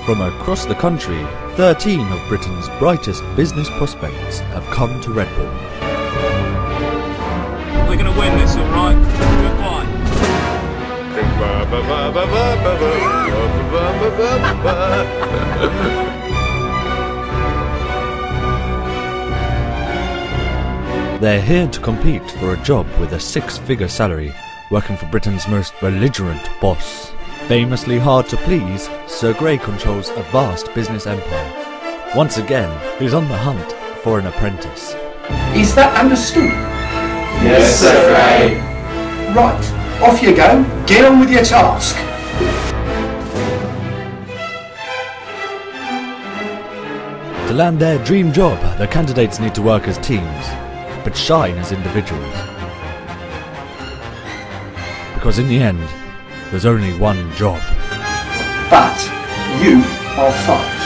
From across the country, 13 of Britain's brightest business prospects have come to Redborne. We're going to win this, alright? Goodbye. They're here to compete for a job with a 6-figure salary, working for Britain's most belligerent boss. Famously hard to please, Sir Grey controls a vast business empire. Once again, he's on the hunt for an apprentice. Is that understood? Yes, Sir Grey. Right, off you go. Get on with your task. To land their dream job, the candidates need to work as teams, but shine as individuals. Because in the end, there's only one job. But you are 5.